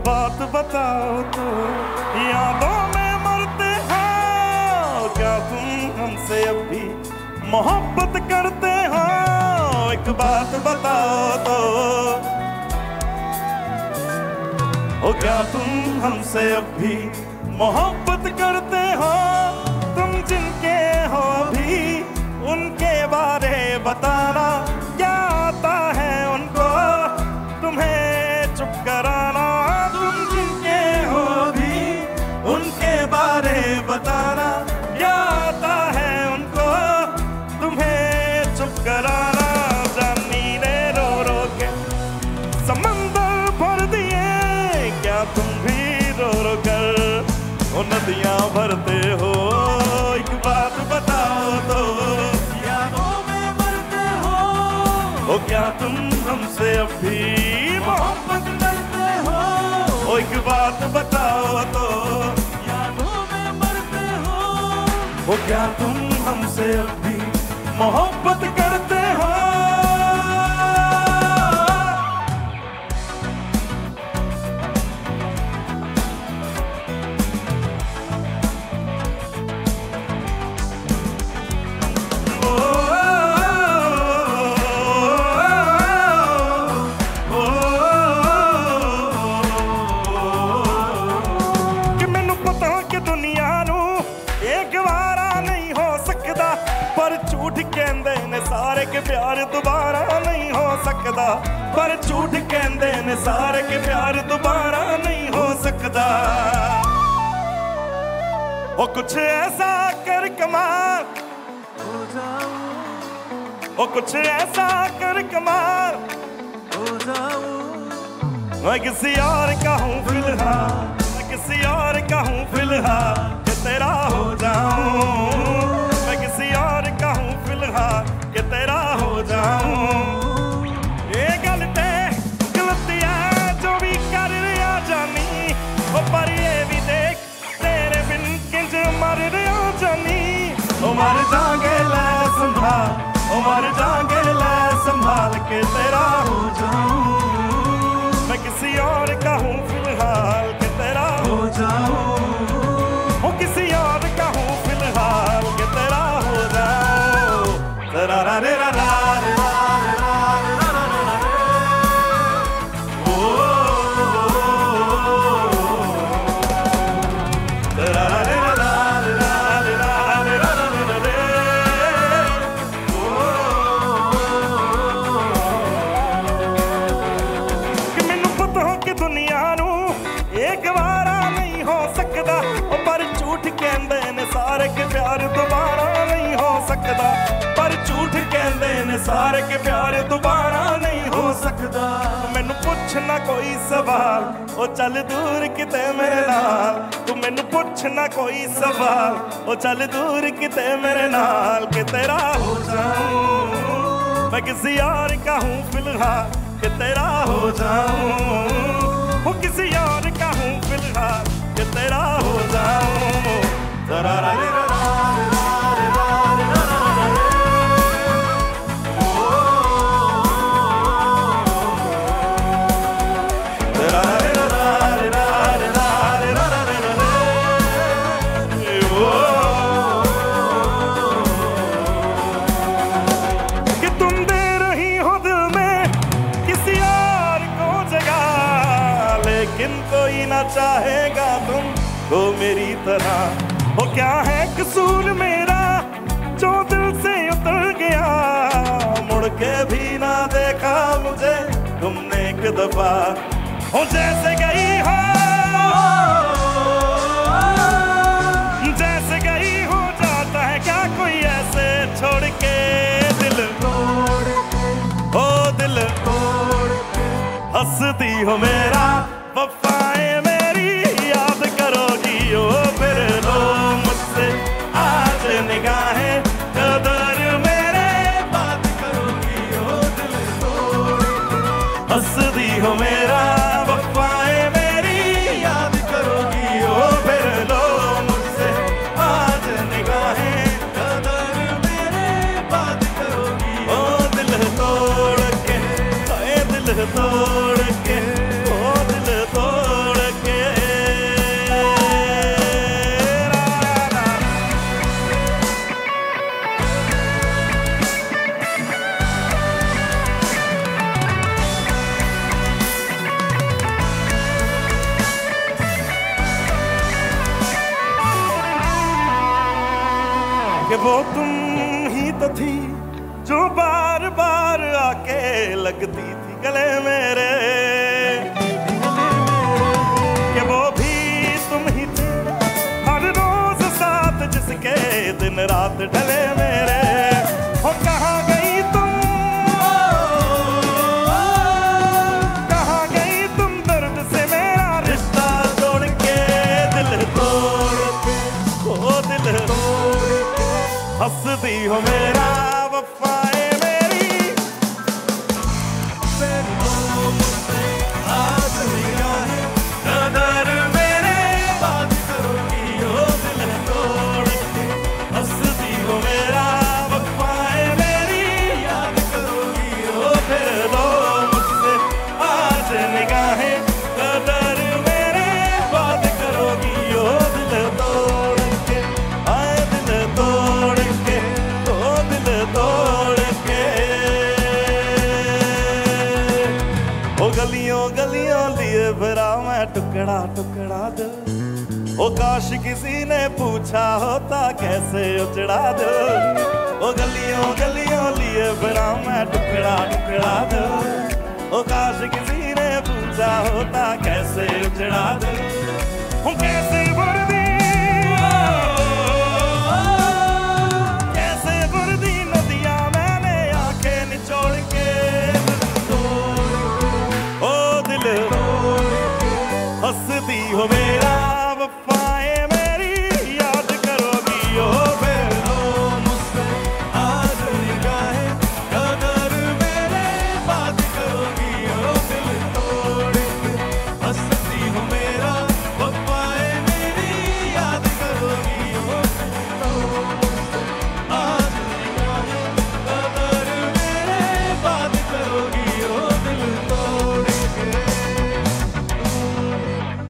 बात बताओ तो यादों में मरते हो। क्या तुम हमसे अब भी मोहब्बत करते हो? एक बात बताओ तो ओ क्या तुम हमसे अब भी मोहब्बत करते हो? तुम जिनके हो भी उनके बारे बताना। क्या आता है उनको तुम्हें चुप कराना? तुम जिनके हो भी उनके बारे बताना। क्या आता है उनको तुम्हें चुप कराना? जानी ने रो रो के समंदर भर दिए, क्या तुम भी रो रो कर वो नदियां भरते हो? एक बात बताओ तो यादों में मरते हो। ओ क्या तुम हमसे अब भी मोहब्बत करते हो? ओ एक बात बताओ तो यादों में मरते हो। ओ क्या तुम हमसे अब भी मोहब्बत करते हो? पर झूठ कहंदे ने सारे के प्यार दोबारा नहीं हो सकदा। पर झूठ कहंदे ने सारे के प्यार दोबारा नहीं हो सकदा। ओ कुछ ऐसा कर कमाल हो जाऊं, ओ कुछ ऐसा कर कमाल हो जाऊं। मैं किसी और का हूँ फिलहाल, मैं किसी और का हूँ फिलहाल कि तेरा हो जाऊं। मैं किसी और का हूँ फिलहाल कि तेरा हो जाऊं। ये गलते गलतियां जो भी कर रहा जानी, वो पर ये भी देख तेरे बिन किंज मर रहा जानी। ओ मर जागे ले संभाल, ओ मर जागे ले संभाल के तेरा हो जाऊं। मैं किसी और का हूँ फिलहाल कि तेरा हो जाऊं। वो किसी और का हूँ फिलहाल कि तेरा हो जाऊं। रा रा रे रा रा रे रा रे रा रे रा रा रा रे। ओ रा रा रे रा रा रे रा रे रा रे रा रा रे। कि मैनू पता हो कि दुनिया नू ये गवारा नहीं हो सकदा। पर झूठ कहंदे ने सारे के प्यार दोबारा नहीं हो सकदा। पर झूठ कहंदे ने सारे के प्यार दोबारा नहीं हो सकदा। मैनू पुछना कोई सवाल, ओ चल दूर किते मेरे नाल। तू मैनू पुछना कोई सवाल, ओ चल दूर किते मेरे नाल कि तेरा हो जाऊं। मैं किसी और का हूँ फिलहाल कि तेरा हो जाऊं। वो किसी और का हूँ फिलहाल कि तेरा हो जाऊं। रा रा रे रा रा रे रा रे रा रा रे। रा रे रा रे रा रे रा रे रा रे रा रे। कि तुम दे रही हो दिल में किसी और को जगह, लेकिन कोई ना चाहेगा तुमको मेरी तरह। वो क्या है कसूर मेरा जो दिल से उतर गया? मुड़ के भी ना देखा मुझे तुमने एक दफा। हो जैसे गई हो, जैसे गई हो जाता है क्या कोई ऐसे छोड़ के दिल तोड़ के। ओ दिल तोड़ के हंसती हो मेरा वफाएं मेरी याद करोगी। ओ फिर लो मुझसे आज निगाहें कदर मेरे बात करोगी। ओ दिल तोड़ के हंसती हो मेरा वफाएं मेरी याद करोगी। ओ फिर लो मुझसे आज निगाहें कदर मेरे बात करोगी। ओ दिल तोड़ के, दिल तोड़ के। कि वो तुम ही तो थी जो बार बार आके लगती थी गले मेरे, कि वो भी तुम ही थी हर रोज साथ जिसके दिन रात ढले मेरे। हो कहाँ गई तुम, कहाँ गई तुम दर्द से मेरा रिश्ता तोड़ के, दिल तोड़ के, ओ दिल तोड़ के हंसती हो मेरा वफाए मेरी, आज निगाहें कदर मेरे बात करोगी, ओ दिल तोड़ के हंसती हो मेरा वफाए मेरी, याद करोगी ओ फिर दो मुझसे आज निगाहें कदर मेरे बात करोगी, ओ दिल तोड़ के, आए दिल तोड़ के, ओ दिल तोड़ के। ओ गलियों गलियों लिए भरा मैं टुकड़ा टुकड़ा दिल, ओ काश किसी ने पूछा होता कैसे उजड़ा दिल। ओ गलियों गलियों लिए भरा मैं टुकड़ा टुकड़ा दिल, ओ काश किसी ने पूछा होता कैसे उजड़ा दिल। कैसे